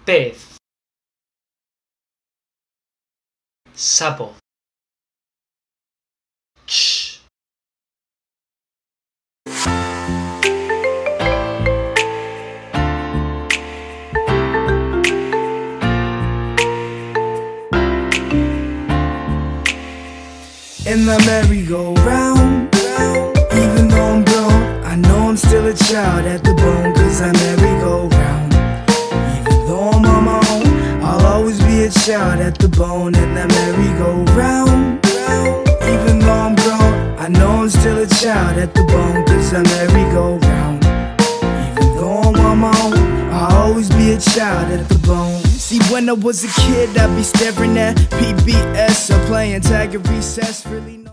pez, sapo, ch. In the merry-go-round, even though I'm grown, I know I'm still a child at the bone, 'cause I merry-go-round. Even though I'm on my own, I'll always be a child at the bone. In the merry-go-round, even though I'm grown, I know I'm still a child at the bone, 'cause I merry-go-round. Even though I'm on my own, I'll always be a child at the bone. See, when I was a kid, I'd be staring at PBS or playing tag at recess. Really no.